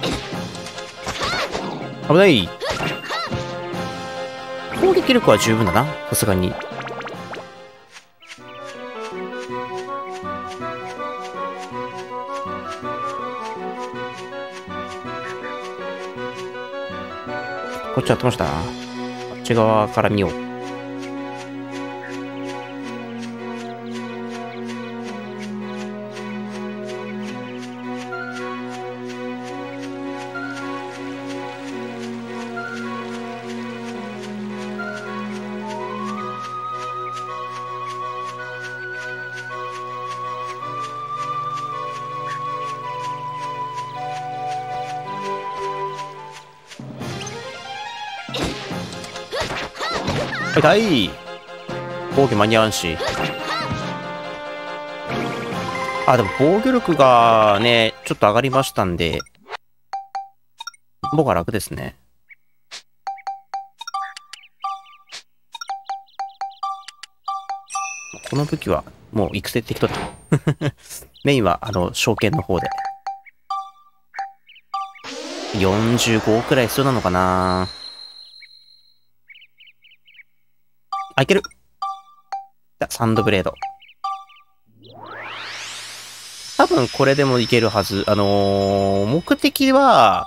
危ない。攻撃力は十分だな、さすがに。こっちやってましたな。あっち側から見よう。痛い。防御間に合わんし。あ、でも防御力がね、ちょっと上がりましたんで、僕は楽ですね。この武器はもう育成適当だ。メインは召喚の方で。45くらい必要なのかな。あ、いける。サンドブレード。多分これでもいけるはず。目的は、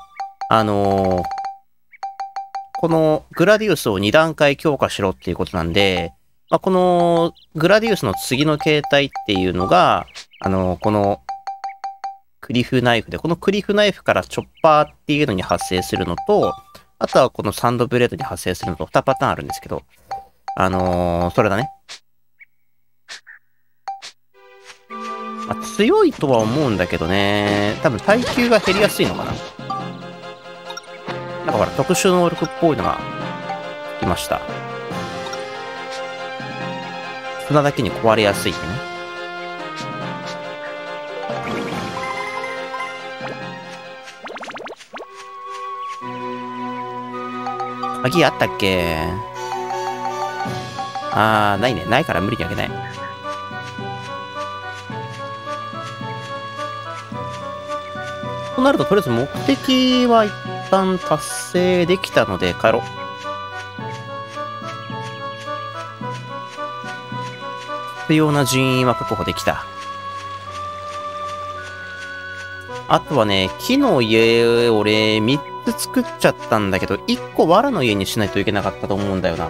このグラディウスを2段階強化しろっていうことなんで、まあ、このグラディウスの次の形態っていうのが、このクリフナイフで、このクリフナイフからチョッパーっていうのに発生するのと、あとはこのサンドブレードに発生するのと2パターンあるんですけど、それだね。まあ、強いとは思うんだけどね、多分耐久が減りやすいのかな。なんかほら、特殊能力っぽいのが来ました。砂だけに壊れやすいってね。鍵あったっけ？ないね。ないから無理にあげない。となると、とりあえず目的は一旦達成できたので帰ろう。必要な人員は確保できた。あとはね、木の家を俺3つ作っちゃったんだけど、1個藁の家にしないといけなかったと思うんだよな。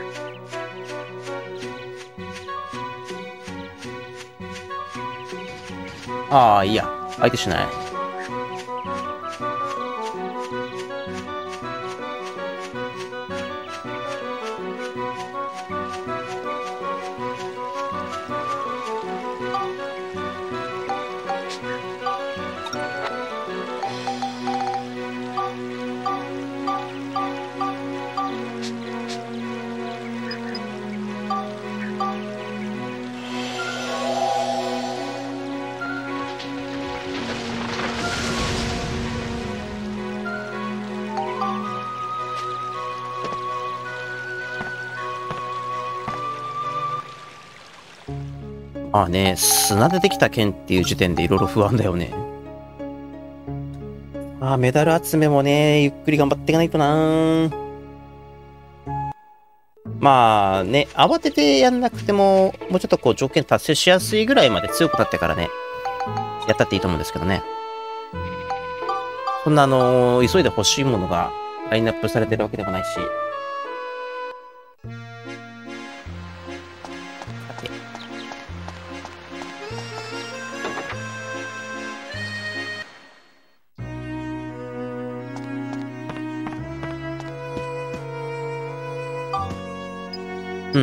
いいや。相手しない。まあね、砂でできた剣っていう時点でいろいろ不安だよね。メダル集めもね、ゆっくり頑張っていかないとな。まあね、慌ててやんなくても、もうちょっとこう条件達成しやすいぐらいまで強くなってからね、やったっていいと思うんですけどね。そんな急いで欲しいものがラインナップされてるわけでもないし。うん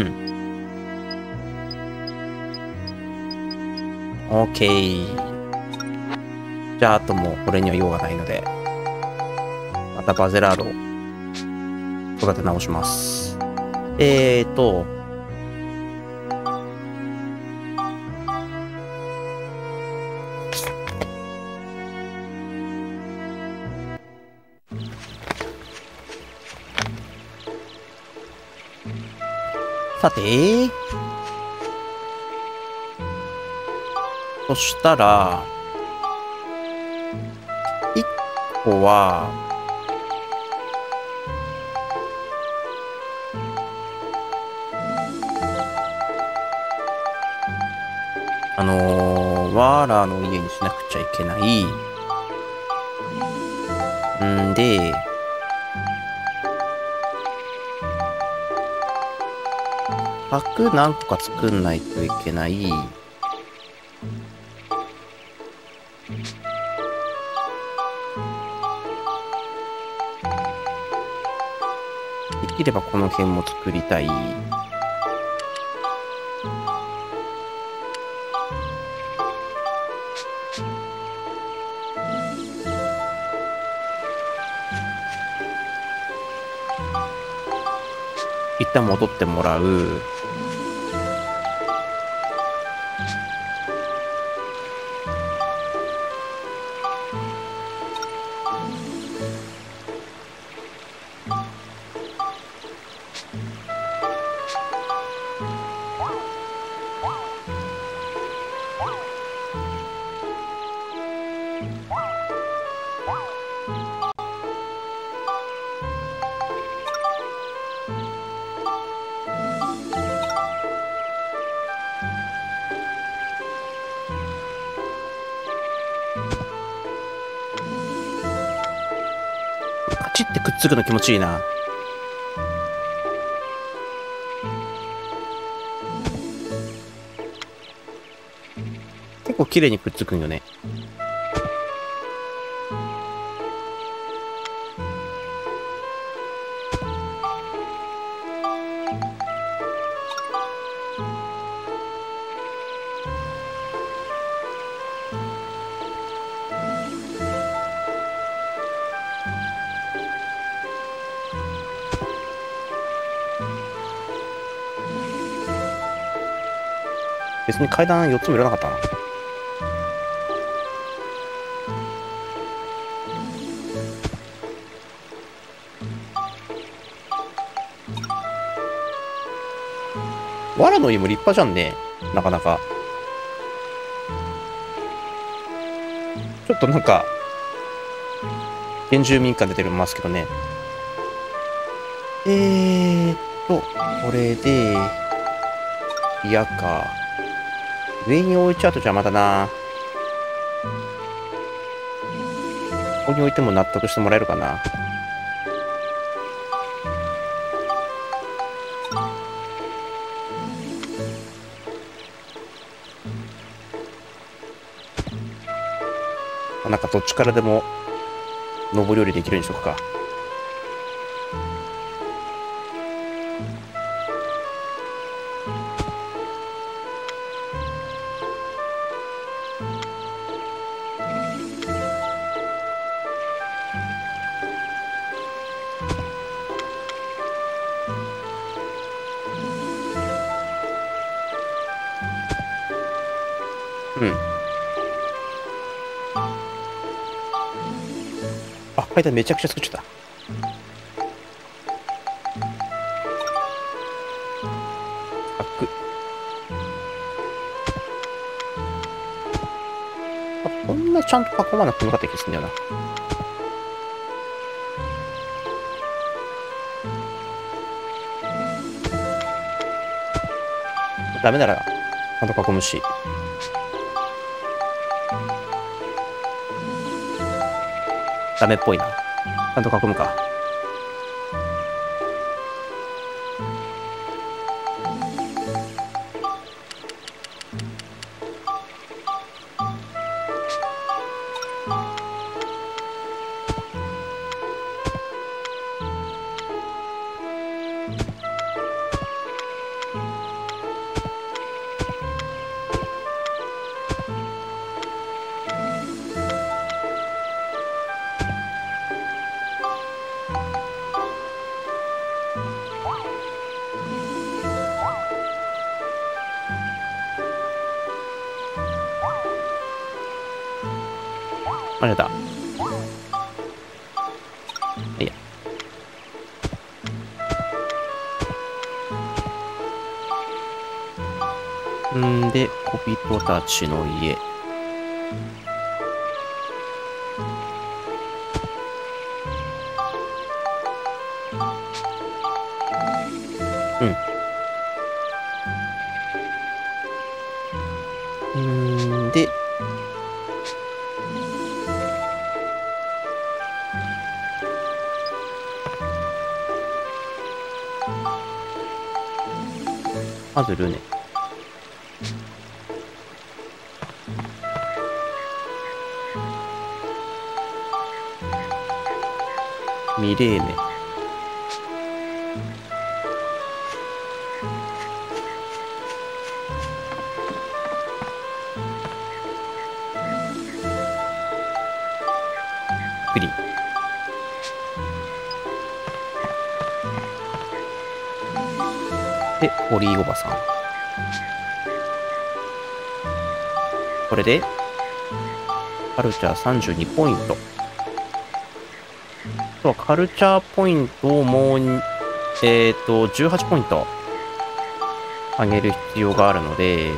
。OK。じゃあ、あともうこれには用がないので、またバゼラードを育て直します。さて、そしたら、1 こは、ワーラーの家にしなくちゃいけない。んで、枠何個か作んないといけない。できればこの辺も作りたい。一旦戻ってもらう。カチッてくっつくの気持ちいいな。結構綺麗にくっつくんよね。別に階段4つもいらなかったな。藁の家も立派じゃんね。なかなか。ちょっとなんか、原住民感出てますけどね。これで、嫌か。上に置いちゃうと邪魔だな。ここに置いても納得してもらえるかな。なんかどっちからでも上り下りできるようにしとくか。うん。あ、階段めちゃくちゃ作っちゃった。こんなちゃんと囲まなくてよかった気がするんだよな。ダメなら、ちゃんと囲むし。ダメっぽいな。ちゃんと囲むか。間違えた。いや。んで、小人たちの家。 で、パズルね。ミレーメ。クリ。で、ホリーおばさん。これで、カルチャー32ポイント。あとはカルチャーポイントをもう、18ポイント上げる必要があるので、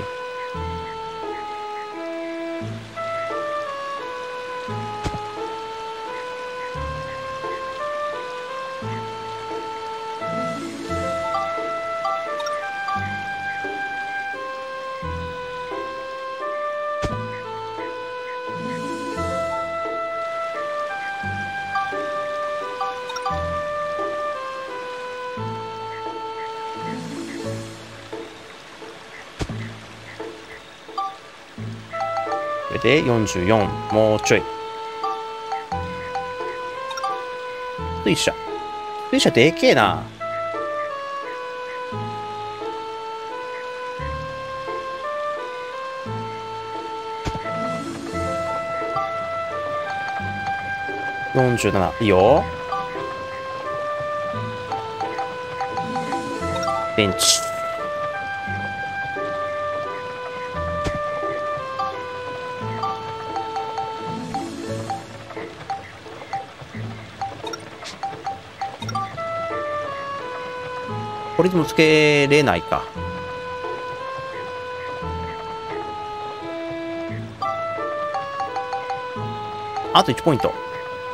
これで44、もうちょい。水車。水車でけえな。47、いいよ。ベンチ。これでもつけれないか。あと1ポイント。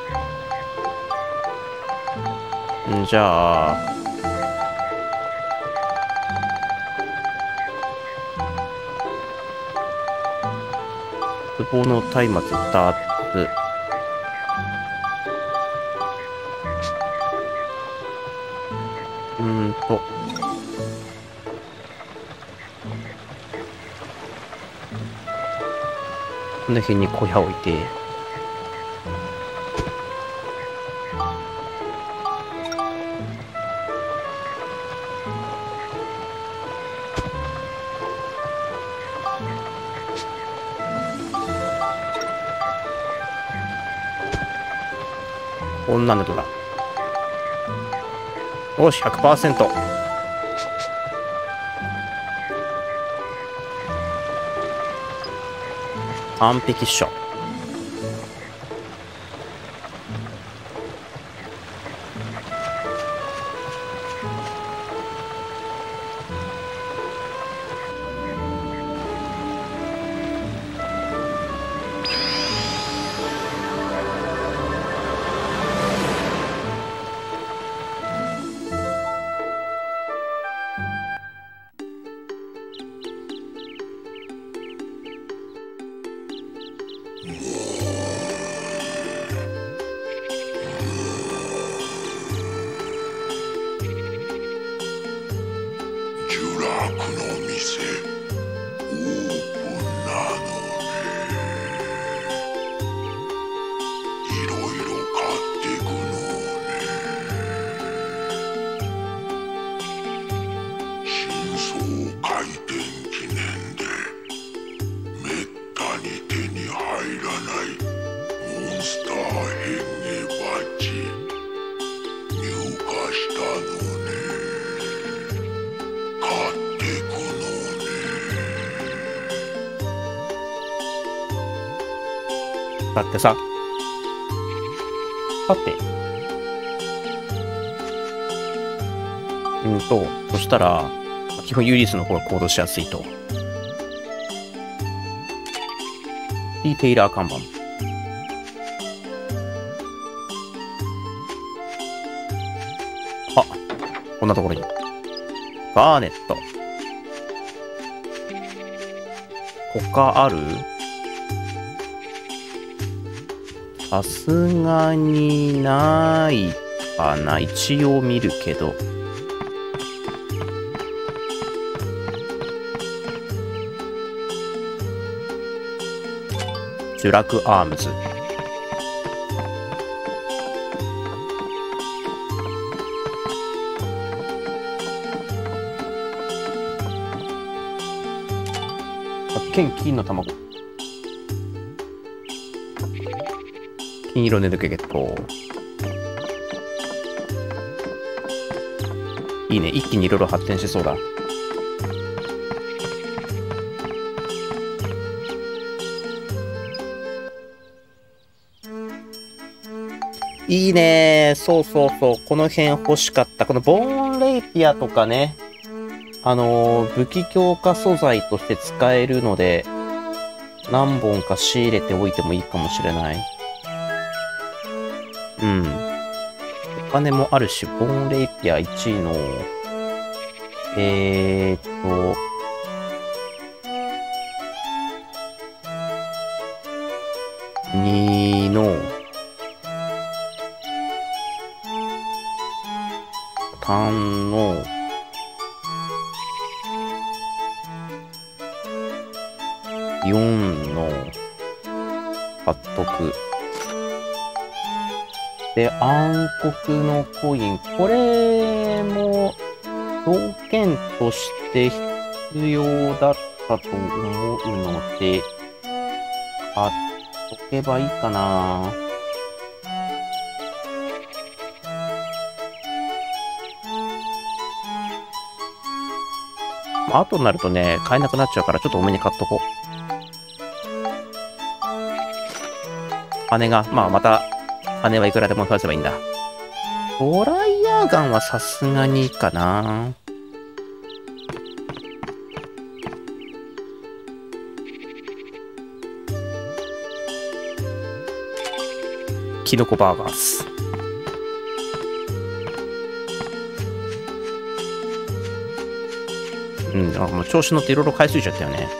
じゃあ、壺の松明2つ。この辺に小屋置いて、こんなんでどうだ。よし、100%。完璧っしょ。だってさ、さて、そしたら、基本ユリスの方が行動しやすいと。ディテイラー看板。あ、こんなところに。 バーネット。他ある？さすがにないかな。一応見るけど。ジュラクアームズ。発見金の卵。金色ネルケゲット。いいね。一気にいろいろ発展しそうだ。いいね。そうそうそう。この辺欲しかった。このボーンレイピアとかね。武器強化素材として使えるので、何本か仕入れておいてもいいかもしれない。うん。お金もあるし、ボーンレイピア1位の、2の、3の、4の、買っとく。で、暗黒のコイン。これも、条件として必要だったと思うので、買っとけばいいかな。後になるとね、買えなくなっちゃうから、ちょっと多めに買っとこう。羽が、また、羽はいくらでも増やせばいいんだ。ドライヤーガンはさすがにいいかな。キノコバーガーズ。もう調子乗っていろいろ買いすぎちゃったよね。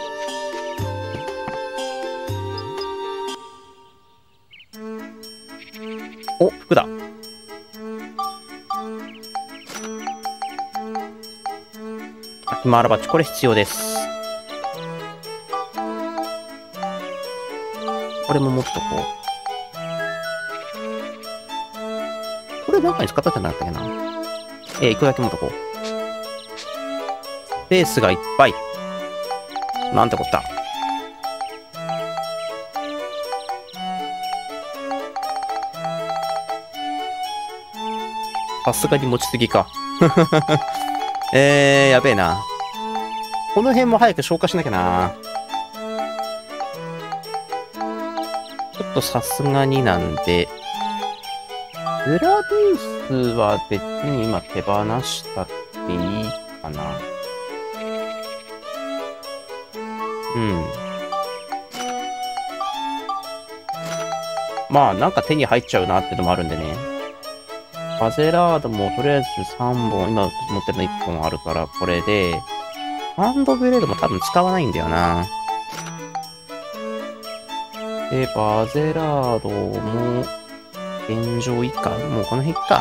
お、服だ。ヒマーラバッチ、これ必要です。これも持っとこう。これなんかに使ったんじゃなかったっけな。1個だけ持っとこう。スペースがいっぱい。なんてこった。さすがに持ちすぎか。やべえな。この辺も早く消化しなきゃな。ちょっとさすがになんで、グラディウスは別に今手放したっていいかな。なんか手に入っちゃうなってのもあるんでね。ファゼラードもとりあえず3本、今持ってるの1本あるから、これで、ハンドブレードも多分使わないんだよな。で、バゼラードも、現状以下、もうこの辺か。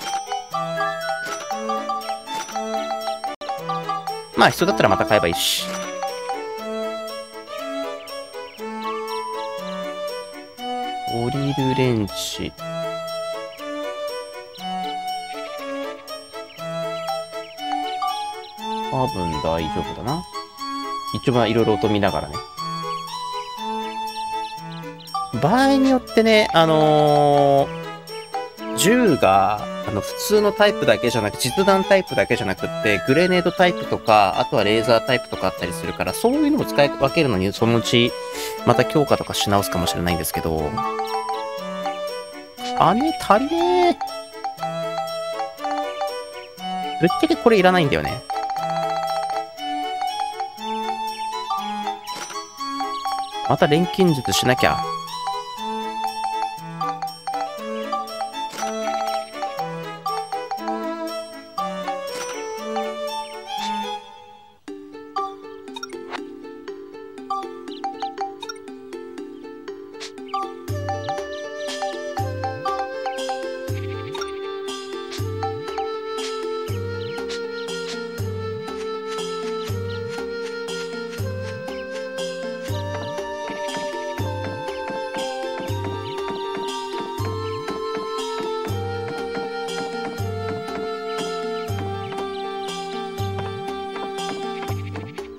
必要だったらまた買えばいいし。ドリルレンチ。多分大丈夫だな。一応いろいろ音見ながらね。場合によってね、銃が、普通のタイプだけじゃなく、実弾タイプだけじゃなくって、グレネードタイプとか、あとはレーザータイプとかあったりするから、そういうのを使い分けるのに、そのうち、また強化とかし直すかもしれないんですけど、羽足りねえ。ぶっちゃけこれいらないんだよね。また錬金術しなきゃ。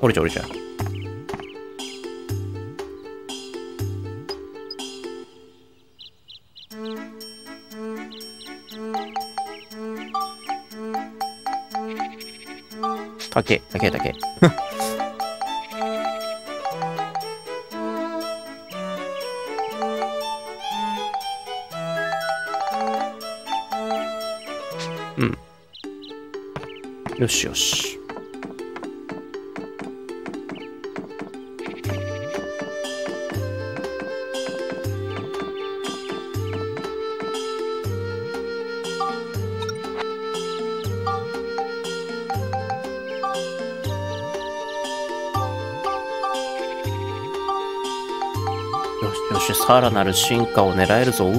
降りちゃう降りちゃう。高け、高け、高け。うん。よしよし。よし、さらなる進化を狙えるぞ。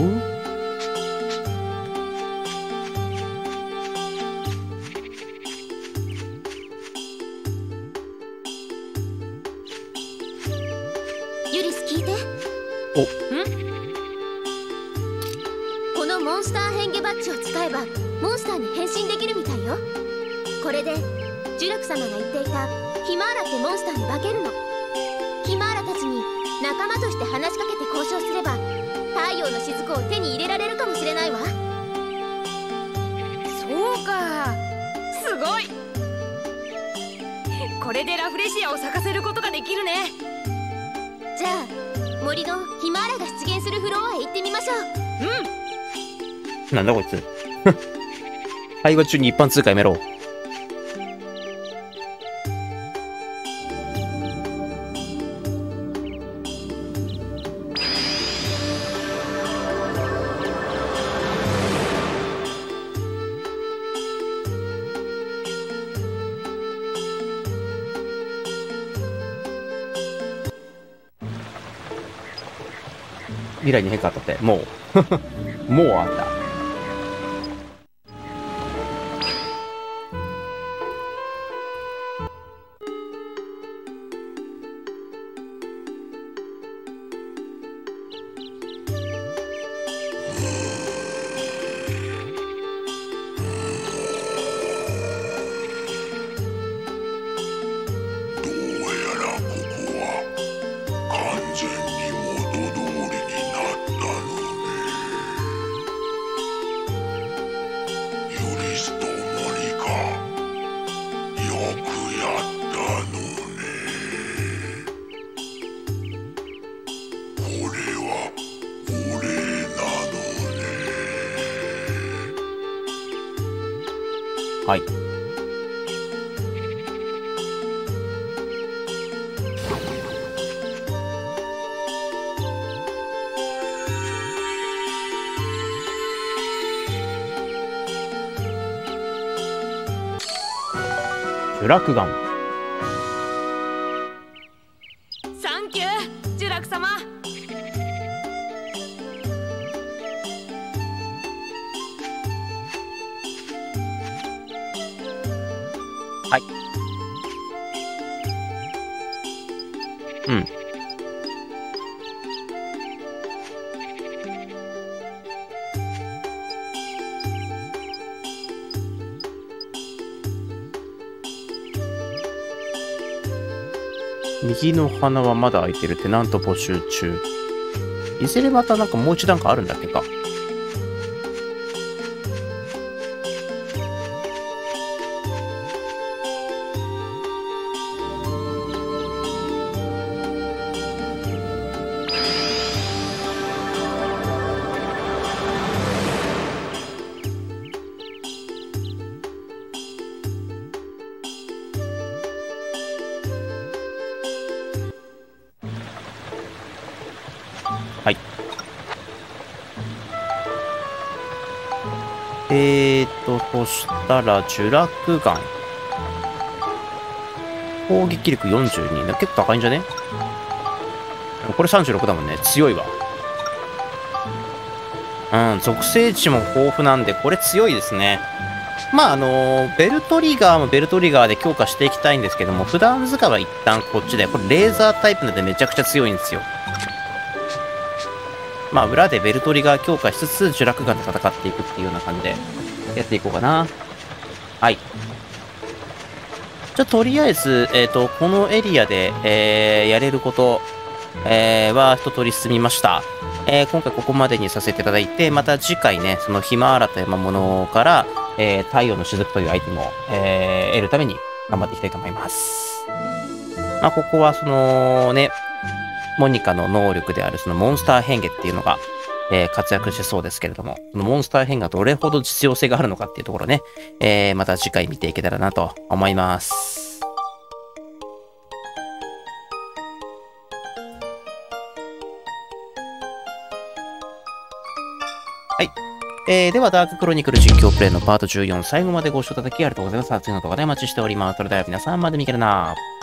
ユリス聞いて。 お。 このモンスター変化バッジを使えばモンスターに変身できるみたいよ。これでジュラク様が言っていたヒマーラってモンスターに化けるの。ヒマーラたちに仲間として話しかけて交渉すれば太陽の雫を手に入れられるかもしれないわ。 そうか、すごい。これでラフレシアを咲かせることができるね。 じゃあ森のヒマーラが出現するフロアへ行ってみましょう。 なんだこいつ。会話中に一般通貨やめろ。未来に変化あったって、もう、もうあった。はい。ジュラクガン。 サンキュー、ジュラク様。 はい。うん。右の鼻はまだ開いてる。テナント募集中。いずれまたなんかもう一段階あるんだっけか。はい。そしたら、呪落眼。攻撃力42。結構高いんじゃね？これ36だもんね。強いわ。うん、属性値も豊富なんで、これ強いですね。まあ、ベルトリガーもベルトリガーで強化していきたいんですけども、普段使いは一旦こっちで、これレーザータイプなんでめちゃくちゃ強いんですよ。まあ、裏でベルトリガー強化しつつ、呪落眼で戦っていくっていうような感じで、やっていこうかな。はい。 じゃあ、とりあえず、このエリアで、やれること、は一通り進みました。今回ここまでにさせていただいて、また次回ね、そのひまわらと山物から、太陽の雫というアイテムを、得るために頑張っていきたいと思います。まあ、ここはそのね、モニカの能力であるそのモンスター変化っていうのが、活躍しそうですけれども、このモンスター変がどれほど実用性があるのかっていうところね、また次回見ていけたらなと思います。はい。では、ダーククロニクル実況プレイのパート14、最後までご視聴いただきありがとうございます。次の動画でお待ちしております。それでは皆さんまで見けるな。